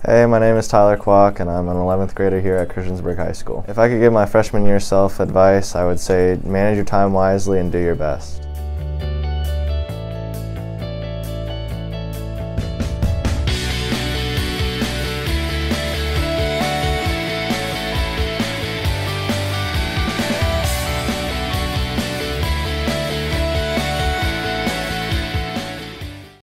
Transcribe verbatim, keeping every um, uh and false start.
Hey, my name is Tyler Kawk and I'm an eleventh grader here at Christiansburg High School. If I could give my freshman year self advice, I would say manage your time wisely and do your best.